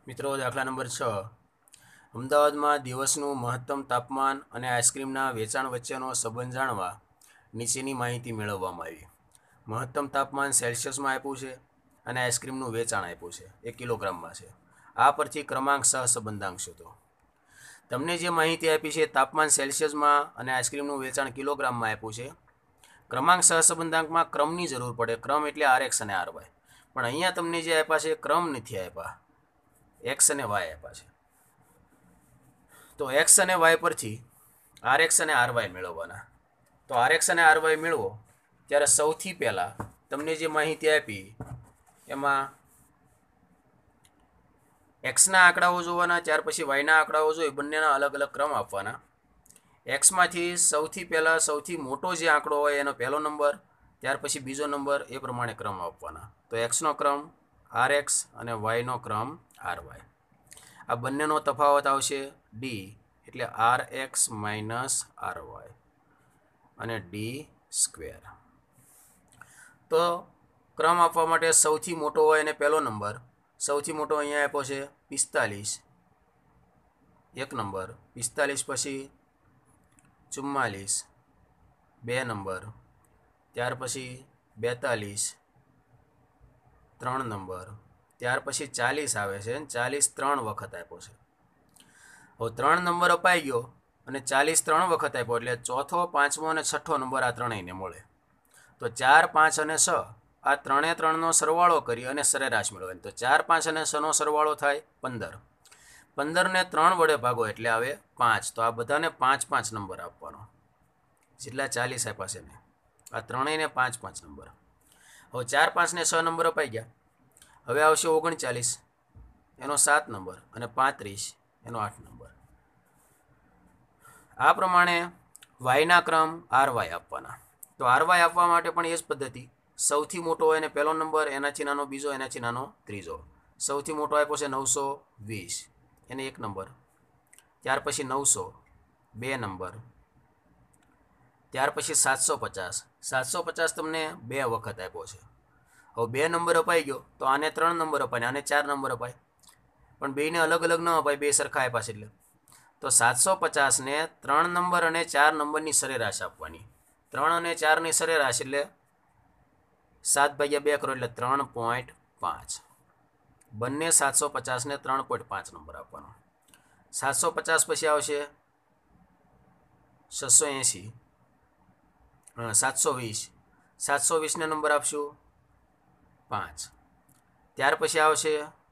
મિત્રો દાખલા નંબર 6 અમદાવાદમાં દિવસનું મહત્તમ તાપમાન અને આઈસ્ક્રીમના વેચાણ વચ્ચેનો સંબંધ જાણવા નીચેની માહિતી મેળવવામાં આવી. મહત્તમ તાપમાન સેલ્સિયસમાં આપ્યું છે અને આઈસ્ક્રીમનું વેચાણ આપ્યું છે એ કિલોગ્રામમાં છે. આ પરથી ક્રમાંક સહસંબંધાંક શોધો. તમને જે માહિતી આપી છે તાપમાન સેલ્સિયસમાં અને આઈસ્ક્રીમનું વેચાણ કિલોગ્રામમાં આપ્યું છે. ક્રમાંક સહસંબંધાંકમાં ક્રમની જરૂર પડે. ક્રમ એટલે RX અને RY. પણ અહીંયા તમને જે આપ્યા છે ક્રમ નથી આપ્યા, એક્સ અને વાય આપ્યા છે. તો એક્સ અને વાય પરથી RX અને RY મેળવવાના. તો RX અને RY મેળવો ત્યારે સૌથી પહેલાં તમને જે માહિતી આપી એમાં એક્સના આંકડાઓ જોવાના, ત્યાર પછી વાયના આંકડાઓ જોઈ બંનેના અલગ અલગ ક્રમ આપવાના. એક્સમાંથી સૌથી પહેલાં સૌથી મોટો જે આંકડો હોય એનો પહેલો નંબર, ત્યાર પછી બીજો નંબર, એ પ્રમાણે ક્રમ આપવાના. તો એક્સનો ક્રમ RX અને વાયનો ક્રમ RY. આ બંનેનો તફાવત આવશે ડી, એટલે RX - RY અને ડી સ્ક્વેર. તો ક્રમ આપવા માટે સૌથી મોટો હોય એને પહેલો નંબર. સૌથી મોટો અહીંયા આપ્યો છે 45, એક નંબર. 45 પછી 44, બે નંબર. ત્યાર પછી 42, ત્રણ નંબર. ત્યાર પછી 40 આવે છે, 40 ત્રણ વખત આપ્યો છે. હવે ત્રણ નંબર અપાઈ ગયો અને 40 ત્રણ વખત આપ્યો એટલે ચોથો, પાંચમો અને છઠ્ઠો નંબર આ ત્રણેયને મળે. તો 4, 5 અને 6 આ ત્રણનો સરવાળો કરી અને સરેરાશ મેળવવાની. તો 4, 5 અને 6નો સરવાળો થાય 15. 15ને 3 વડે ભાગો એટલે આવે 5. તો આ બધાને 5, 5 નંબર આપવાનો, જેટલા 40 આપ્યા છે ને આ ત્રણેયને 5, 5 નંબર. હવે 4, 5 ને 6 નંબર અપાઈ ગયા. હવે આવશે 39, એનો 7 નંબર, અને 35, એનો 8 નંબર. આ પ્રમાણે વાયના ક્રમ RY આપવાના. તો RY આપવા માટે પણ એ જ પદ્ધતિ. સૌથી મોટો હોય એને પહેલો નંબર, એનાથી નાનો બીજો, એનાથી નાનો ત્રીજો. સૌથી મોટો આપ્યો છે 920, એને એક નંબર. ત્યાર પછી 900, બે નંબર. ત્યાર પછી 750. 750 તમને બે વખત આપ્યો છે. હવે બે નંબર અપાઈ ગયો તો આને 3 નંબર અપાય, આને 4 નંબર અપાય. પણ બેને અલગ અલગ ન અપાય, બે સરખા આપ્યા છે એટલે. તો 750ને 3 નંબર અને 4 નંબરની સરેરાશ આપવાની. 3 અને 4ની સરેરાશ એટલે 7/2 કરો એટલે 3.5. બંને 750ને 3.5 નંબર આપવાનો. 750 પછી આવશે 680, 720. 720ને નંબર આપશું 5. ત્યાર પછી આવશે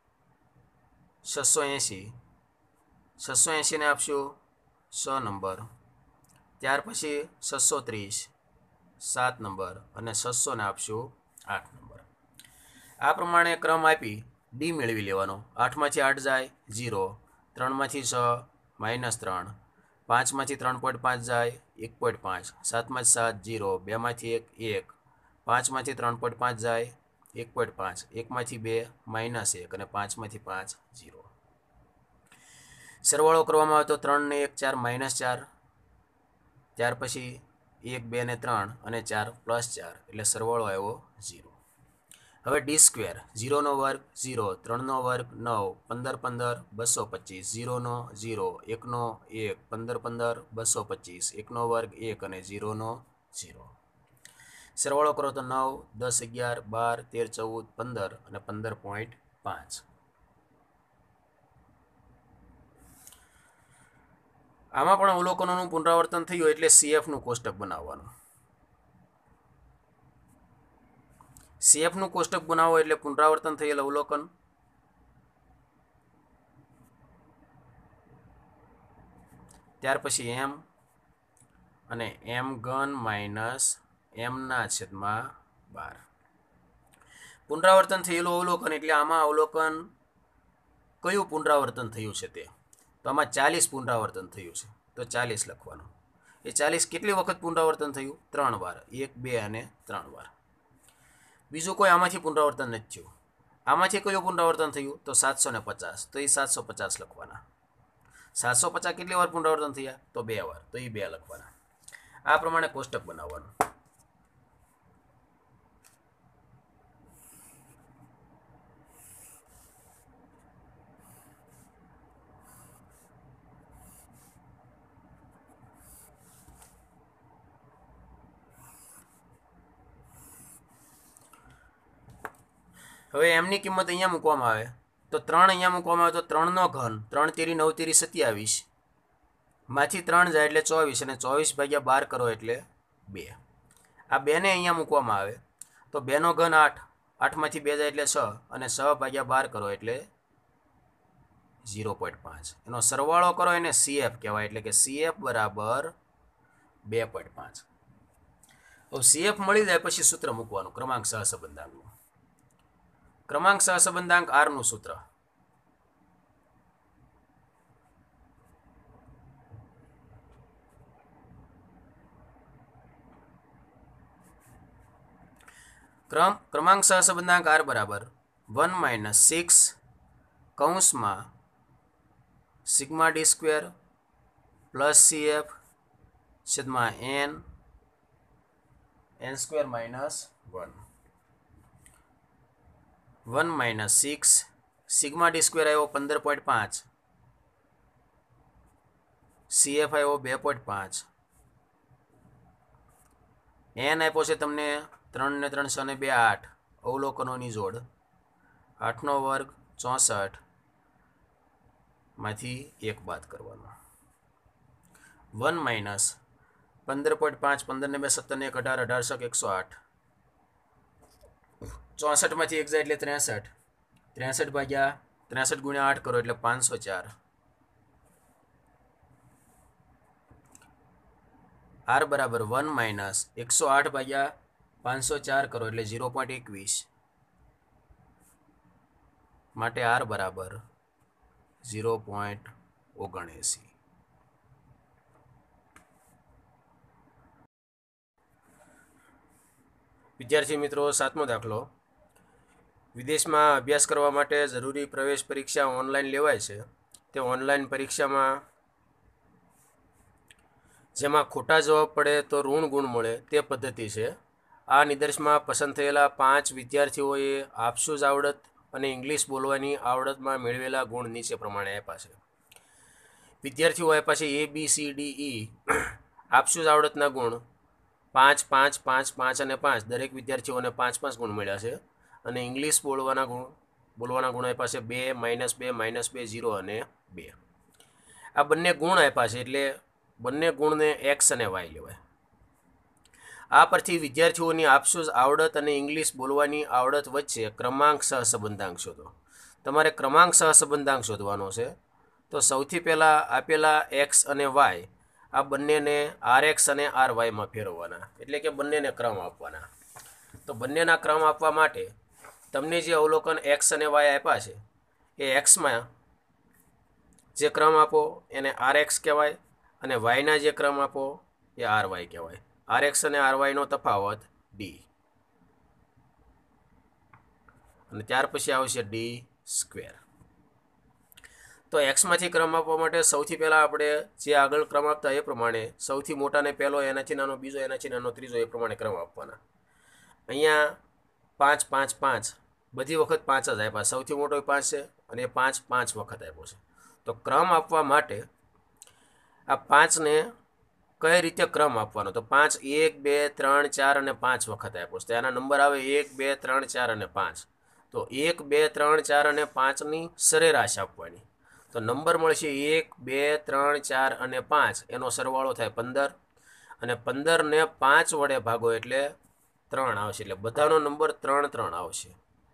680. 680ને આપશું 6 નંબર. ત્યાર પછી 630, 7 નંબર, અને 600ને આપશું 8 નંબર. આ પ્રમાણે ક્રમ આપી ડી મેળવી લેવાનો. 8માંથી 8 જાય 0, 3માંથી 6 -3, 5માંથી 3.5 જાય 1.5, 7માંથી 7 0, 2માંથી 1 1, 5માંથી 3.5 જાય 1.5, 1માંથી 2 -1, અને 5માંથી 5 0. સરવાળો કરવામાં આવે તો 3 ને 1 4 -4. ત્યાર પછી 1 2 ને 3 અને 4 +4 એટલે સરવાળો આવ્યો 0. હવે ડી સ્ક્વેર. 0નો વર્ગ 0, 3નો વર્ગ 9, 15 15 225, 0નો 0, 1નો 1, 15 15 225, 1નો વર્ગ 1 અને 0નો 0. સરવાળો કરો તો 9 10 11 12 13 14 15 અને 15.5. આમાં પણ અવલોકનોનું પુનરાવર્તન થયું એટલે CFનું કોષ્ટક બનાવવાનું. CFનું કોષ્ટક બનાવો એટલે પુનરાવર્તન થયેલ અવલોકન. ત્યાર પછી M અને M3 - M/12. પુનરાવર્તન થયેલું અવલોકન એટલે આમાં અવલોકન કયું પુનરાવર્તન થયું છે તે. તો આમાં 40 પુનરાવર્તન થયું છે, તો 40 લખવાનું. એ 40 કેટલી વખત પુનરાવર્તન થયું? 3 વાર. 1 2 અને 3 વાર. બીજું કોઈ આમાંથી પુનરાવર્તન નથી થયું. આમાંથી કયું પુનરાવર્તન થયું? તો 750, તો એ 750 લખવાના. 750 કેટલી વાર પુનરાવર્તન થયા? તો 2 વાર, તો એ 2 લખવાના. આ પ્રમાણે કોષ્ટક બનાવવાનું. હવે એમની કિંમત અહીંયા મૂકવામાં આવે તો 3 અહીંયા મૂકવામાં આવે તો 3નો ઘન 3 તેરી 9 તેરી 27 માંથી 3 જાય એટલે 24 અને 24 ભાગ્યા 12 કરો એટલે 2. આ 2ને અહીંયા મૂકવામાં આવે તો 2નો ઘન 8, 8માંથી 2 જાય એટલે 6 અને 6 ભાગ્યા 12 કરો એટલે 0.5. એનો સરવાળો કરો એને CF કહેવાય, એટલે કે CF બરાબર 2.5. હવે CF મળી જાય પછી સૂત્ર મૂકવાનું ક્રમાંક સહસંબંધાંકનું. ક્રમાંક સહસંબંધાંક આરનું સૂત્ર ક્રમાંક સહસંબંધાંક આર બરાબર 1 - 6 કૌંસમાં sigma D square plus CF છેદમાં n square minus 1. 1 - 6 sigma D square આવ્યો 15.5, CF આવ્યો 2.5, n આપ્યો છે તમને 3 ને 3 6 ને 2 8, અવલોકનોની જોડ 8નો વર્ગ 64 માંથી 1 બાદ કરવાનો. 1 - 15.5 15 ને 2 17 ને 1 18 18 108, 64 માંથી 1 જાય એટલે 63, 63 ભાગ્યા 63 ગુણ્યા 8 કરો એટલે 504. આર બરાબર 1 - 108 ભાગ્યા 504 કરો એટલે 0.21, માટે આર બરાબર 0.79. વિદ્યાર્થી મિત્રો, 7મો દાખલો. વિદેશમાં અભ્યાસ કરવા માટે જરૂરી પ્રવેશ પરીક્ષા ઓનલાઈન લેવાય છે. તે ઓનલાઈન પરીક્ષામાં જેમાં ખોટા જવાબ પડે તો ઋણ ગુણ મળે તે પદ્ધતિ છે. આ નિદર્શમાં પસંદ થયેલા 5 વિદ્યાર્થીઓએ આપસૂઝ આવડત અને ઇંગ્લિશ બોલવાની આવડતમાં મેળવેલા ગુણ નીચે પ્રમાણે આપ્યા છે. વિદ્યાર્થીઓ આપ્યા છે ABCDE. આપસૂઝ આવડતના ગુણ 5 5 5 5 અને 5, દરેક વિદ્યાર્થીઓને 5 5 ગુણ મળ્યા છે. અને ઇંગ્લિશ બોલવાના ગુણ આપ્યા છે 2 -2 -2 0 અને 2. આ બંને ગુણ આપ્યા છે એટલે બંને ગુણને x અને y લેવાય. આ પરથી વિદ્યાર્થીઓની આપસૂઝ આવડત અને ઇંગ્લિશ બોલવાની આવડત વચ્ચે ક્રમાંક સહસંબંધાંક શોધો. તમારે ક્રમાંક સહસંબંધાંક શોધવાનો છે. તો સૌથી પહેલાં આપેલા x અને y આ બંનેને RX અને RYમાં ફેરવવાના, એટલે કે બંનેને ક્રમ આપવાના. તો બંનેના ક્રમ આપવા માટે તમને જે અવલોકન x અને y આપ્યા છે એ xમાં જે ક્રમ આપો એને RX કહેવાય અને yના જે ક્રમ આપો એ RY કહેવાય. RX અને RYનો તફાવત D, અને ત્યાર પછી આવશે D સ્ક્વેર. તો એક્સમાંથી ક્રમ આપવા માટે સૌથી પહેલાં આપણે જે આગળ ક્રમ આપતા એ પ્રમાણે સૌથી મોટાને પહેલો, એનાથી નાનો બીજો, એનાથી નાનો ત્રીજો, એ પ્રમાણે ક્રમ આપવાના. અહીંયા 5 5 5 બધી વખત 5 જ આપ્યા. સૌથી મોટો 5 છે અને 5 5 વખત આપ્યો છે. તો ક્રમ આપવા માટે આ 5ને કઈ રીતે ક્રમ આપવાનો? તો 5 1 2 3 4 અને 5 વખત આપ્યો છે. તો એના નંબર આવે 1 2 3 4 અને 5. તો 1 2 3 4 અને 5ની સરેરાશ આપવાની. તો નંબર મળશે 1 2 3 4 અને 5, એનો સરવાળો થાય 15, અને 15ને 5 વડે ભાગો એટલે 3 આવશે. એટલે બધાનો નંબર 3 3 આવશે.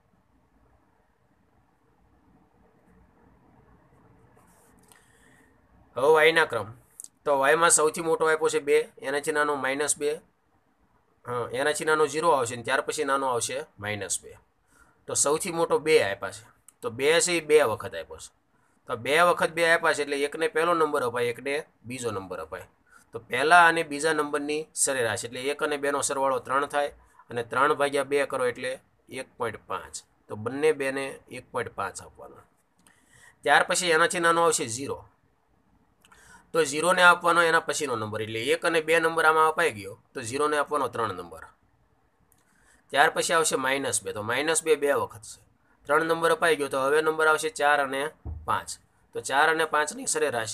હવે વાયના ક્રમ. તો વાયમાં સૌથી મોટો આપ્યો છે 2, એનાથી નાનો -2, એનાથી નાનો 0 આવશે, અને ત્યાર પછી નાનો આવશે -2. તો સૌથી મોટો 2 આપ્યા છે. તો 2 છે એ 2 વખત આપ્યો છે. તો 2 વખત 2 આપ્યા છે એટલે એકને પહેલો નંબર અપાય, એકને બીજો નંબર અપાય. તો પહેલા અને બીજા નંબરની સરેરાશ એટલે 1 અને 2નો સરવાળો 3 થાય, અને 3 ભાગ્યા 2 કરો એટલે 1.5. તો બંને 2ને 1.5 આપવાનો. ત્યાર પછી એનાથી નાનો આવશે 0. તો 0ને આપવાનો એના પછીનો નંબર, એટલે 1 અને 2 નંબર આમાં અપાઈ ગયો, તો 0ને આપવાનો 3 નંબર. ત્યાર પછી આવશે -2. તો -2 2 વખત છે. 3 નંબર અપાઈ ગયો, તો હવે નંબર આવશે 4 અને 5. તો 4 અને 5ની સરેરાશ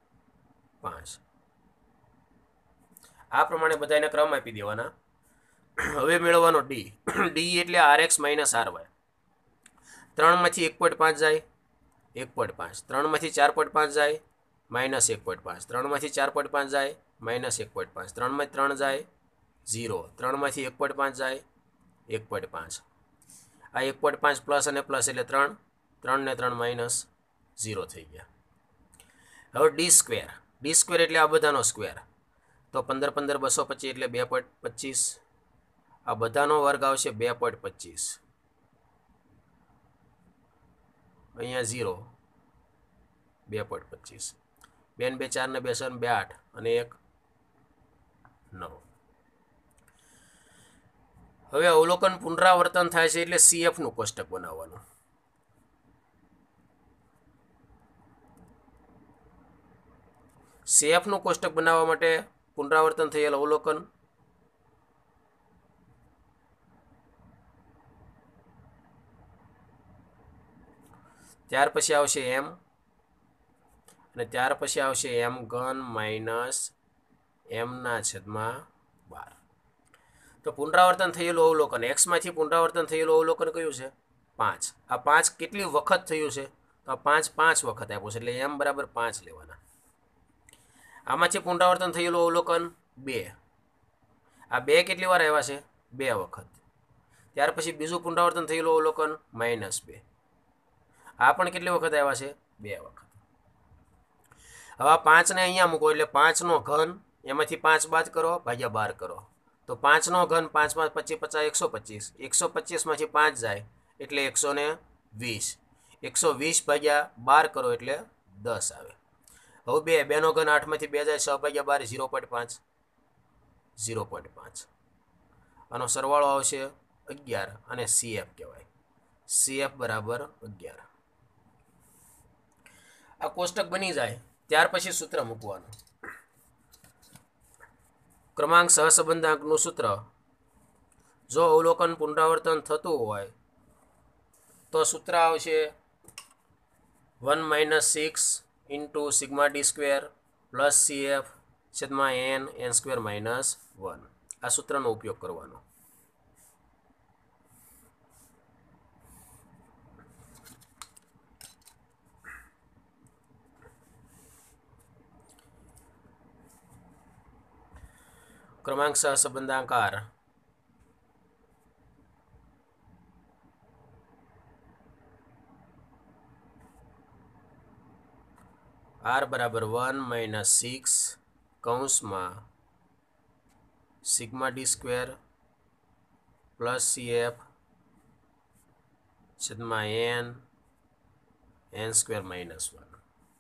4.5. આ પ્રમાણે બધાને ક્રમ આપી દેવાના. હવે મેળવવાનો ડી. ડી એટલે RX માઇનસ RY. 3માંથી 1.5 જાય 1.5, 3માંથી 4.5 જાય -1.5, 3માંથી 4.5 જાય -1.5, 3માંથી 3 જાય 0, 3માંથી 1.5 જાય 1.5. આ 1.5 પ્લસ અને પ્લસ એટલે 3, 3 ને 3 માઇનસ 0 થઈ ગયા. હવે ડી સ્ક્વેર એટલે આ બધાનો સ્ક્વેર, તો 15 15 225 એટલે 2.25. આ બધાનો વર્ગ આવશે 2.25. અહીંયા 0, 2.25. 2 ને 2 4 ને 2 6 2 8 અને 1 9. હવે અવલોકન પુનરાવર્તન થાય છે એટલે CF નું કોષ્ટક બનાવવાનું. CF નું કોષ્ટક બનાવવા માટે પુનરાવર્તન થયેલ અવલોકન ત્યાર પછી આવશે m અને ત્યાર પછી આવશે m ઘન માઇનસ m ના છેદમાં 12. તો પુનરાવર્તન થયેલું અવલોકન x માંથી પુનરાવર્તન થયેલું અવલોકન કયું છે 5. આ 5 કેટલી વખત થયું છે તો આ 5 5 વખત આપ્યું છે એટલે m બરાબર 5 લેવાના. આમાંથી પુનરાવર્તન થયેલું અવલોકન 2. આ 2 કેટલી વાર આવ્યા છે 2 વખત. ત્યાર પછી બીજું પુનરાવર્તન થયેલું અવલોકન -2. આ પણ કેટલી વખત આવ્યા છે 2 વખત. હવે 5 ને અહીંયા મૂકો એટલે 5 નો ઘન, એમાંથી 5 બાદ કરો ભાગ્યા 12 કરો, તો 5 નો ઘન 5 5 25 50 125. 125 માંથી 5 જાય એટલે 120. 120 ભાગ્યા 12 કરો એટલે 10 આવે. હવે 2 નો ઘન 8 માંથી 2 જાય 6 ભાગ્યા 12 0.5. આનો સરવાળો આવશે 11 અને CF કહેવાય. CF બરાબર 11. આ કોષ્ટક બની જાય ત્યાર પછી સૂત્ર મૂકવાનું. ક્રમાંક સહસંબંધાંકનું સૂત્ર, જો અવલોકન પુનરાવર્તન થતું હોય તો સૂત્ર આવશે 1 - 6 × sigma D square plus CF છેદમાં n સ્ક્વેર માઇનસ 1. આ સૂત્રનો ઉપયોગ કરવાનો. ક્રમાંક સહસંબંધાંક R બરાબર 1 - 6 કૌંસમાં sigma D square plus CF છેદમાં n square minus 1.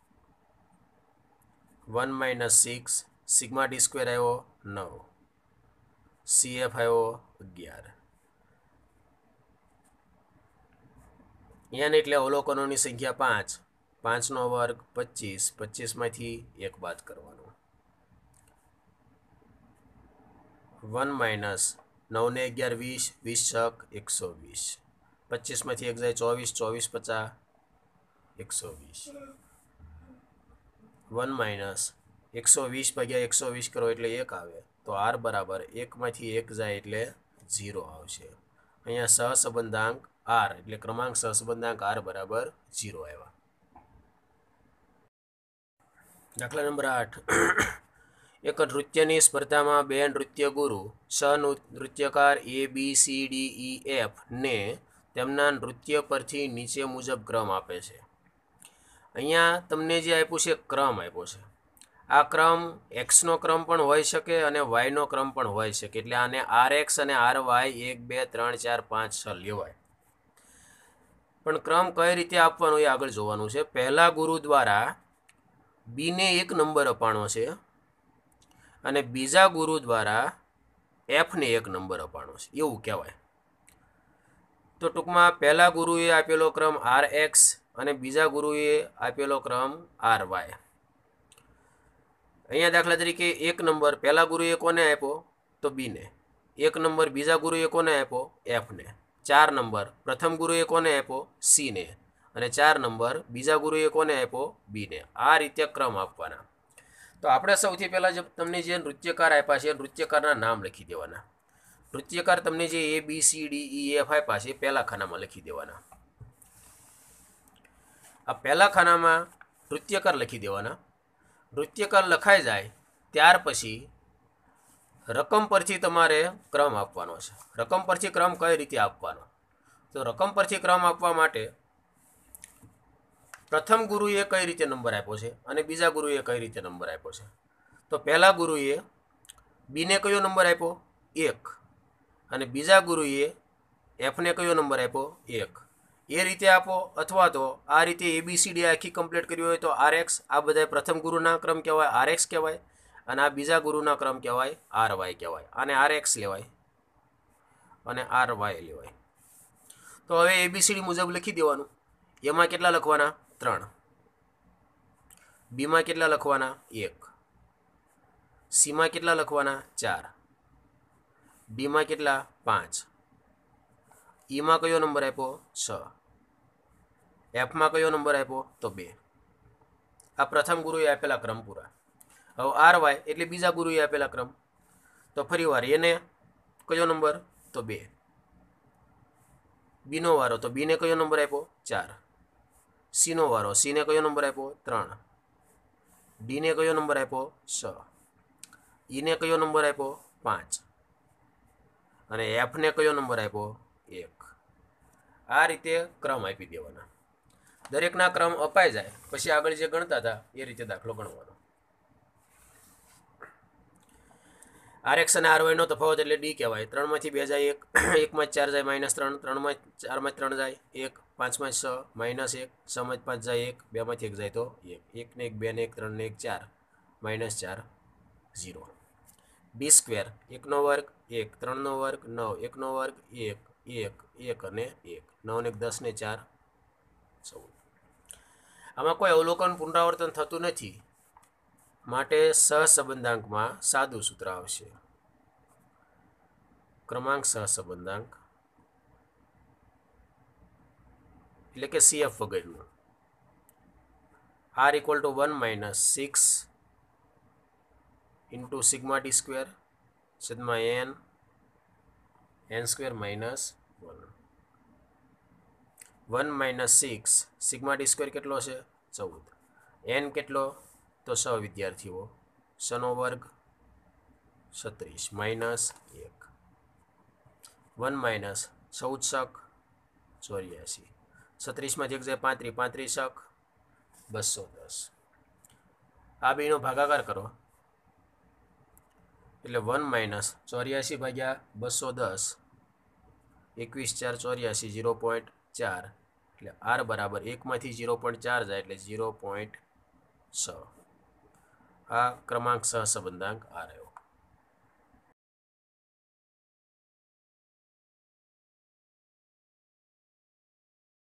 1 - 6 sigma D square આવ્યો 9, CF આવ્યો 11. n એટલે અવલોકનોની સંખ્યા 5, 5 નો વર્ગ 25, 25 માંથી 1 બાદ કરવાનો. 1 માઇનસ 9 ને 11 20, 20 × 120. 25 માંથી 1 જાય 24, 24 50 120. 1 માઇનસ 120 ભાગ્યા 120 કરો એટલે 1 આવે, તો R બરાબર 1 માંથી 1 જાય એટલે 0 આવશે. અહીંયા સહસંબંધાંક R એટલે ક્રમાંક સહસંબંધાંક R બરાબર 0 આવ્યા. દાખલા નંબર 8. એક નૃત્યની સ્પર્ધામાં 2 નૃત્ય ગુરુ સહનૃત્યકાર ABCDEF ને તેમના નૃત્ય પરથી નીચે મુજબ ક્રમ આપે છે. અહીંયા તમને જે આપ્યું છે ક્રમ આપ્યો છે. આ ક્રમ એક્સનો ક્રમ પણ હોઈ શકે અને વાયનો ક્રમ પણ હોઈ શકે, એટલે આને RX અને RY 1 2 3 4 5 6 લેવાય. પણ ક્રમ કઈ રીતે આપવાનો એ આગળ જોવાનું છે. પહેલા ગુરુ દ્વારા B ને 1 નંબર અપાણો છે અને બીજા ગુરુ દ્વારા F ને 1 નંબર અપાણો છે એવું કહેવાય. તો ટૂંકમાં પહેલા ગુરુએ આપેલો ક્રમ RX અને બીજા ગુરુએ આપેલો ક્રમ RY. અહીંયા દાખલા તરીકે 1 નંબર પહેલા ગુરુએ કોને આપ્યો તો B ને, 1 નંબર બીજા ગુરુએ કોને આપ્યો F ને, 4 નંબર પ્રથમ ગુરુએ કોને આપ્યો C ને અને 4 નંબર બીજા ગુરુએ કોને આપ્યો B ને. આ રીતે ક્રમ આપવાના. તો આપણે સૌથી પહેલાં તમને જે નૃત્યકાર આપ્યા છે નૃત્યકારના નામ લખી દેવાના. તૃતીયકાર તમને જે A B C D E F આપ્યા છે એ પહેલા ખાનામાં લખી દેવાના. આ પહેલા ખાનામાં તૃતીયકાર લખી દેવાના. તૃતીયકાર લખાઈ જાય ત્યાર પછી રકમ પરથી તમારે ક્રમ આપવાનો છે. રકમ પરથી ક્રમ કઈ રીતે આપવાનો? તો રકમ પરથી ક્રમ આપવા માટે પ્રથમ ગુરુએ કઈ રીતે નંબર આપ્યો છે અને બીજા ગુરુએ કઈ રીતે નંબર આપ્યો છે. તો પહેલા ગુરુએ બીને કયો નંબર આપ્યો? 1. અને બીજા ગુરુએ એફને કયો નંબર આપ્યો? 1. એ રીતે આપો, અથવા તો આ રીતે ABCD આખી કમ્પ્લીટ કરી હોય તો RX. આ બધા પ્રથમ ગુરુના ક્રમ કહેવાય, RX કહેવાય, અને આ બીજા ગુરુના ક્રમ કહેવાય, RY કહેવાય. આને RX લેવાય અને RY લેવાય. તો હવે ABCD મુજબ લખી દેવાનું. એમાં કેટલા લખવાના? 3. બીમાં કેટલા લખવાના? 1. સીમાં કેટલા લખવાના? 4. ડીમાં કેટલા? 5. ઈમાં કયો નંબર આપ્યો? 6. એફમાં કયો નંબર આપ્યો? તો 2. આ પ્રથમ ગુરુએ આપેલા ક્રમ પૂરા. હવે RY એટલે બીજા ગુરુએ આપેલા ક્રમ. તો ફરીવાર એને કયો નંબર? તો 2. બીનો વારો, તો બીને કયો નંબર આપ્યો? 4. સીનો વારો, સીને કયો નંબર આપ્યો? 3. ડીને કયો નંબર આપ્યો? 6. ઈને કયો નંબર આપ્યો? 5. અને એફને કયો નંબર આપ્યો? 1. આ રીતે ક્રમ આપી દેવાના. દરેકના ક્રમ અપાઈ જાય પછી આગળ જે ગણતા હતા એ રીતે દાખલો ગણવાનો. RX અને RY નો તફાવત એટલે D કહેવાય. 3માંથી 2 જાય 1, 1માં 4 જાય -3, 3માં 4માં 3 જાય 1, 5માં 6 -1, 6માં 5 જાય 1, 2માંથી 1 જાય તો 1, 1 ને 1 2 ને 1 3 ને 1 4, -4 0. D² 1 નો વર્ગ 1, 3 નો વર્ગ 9, 1 નો વર્ગ 1, 1, 1 અને 1, 9 ને 10 ને 4 14. આમાં કોઈ અવલોકન પુનરાવર્તન થતું નથી માટે સહસંબંધાંકમાં સાદું સૂત્ર આવશે. ક્રમાંક સહસંબંધાંક એટલે કે CF વગરનું. R = 1 - 6 × σ_d² છેદમાં n² - 1. 1 - 6 σ_d² કેટલો છે? 14. n કેટલો? તો 6 વિદ્યાર્થીઓ, 6 નો વર્ગ 36 -1. 1 - 14 84. 36માંથી 1 જાય 35, 35 210. આ બેનો ભાગાકાર કરો એટલે 1 - 84 ભાગ્યા 210, 21 4 84, 0.4. એટલે R બરાબર 1માંથી 0.4 જાય એટલે 0.6. આ ક્રમાંક સહસંબંધાંક આ રહ્યો.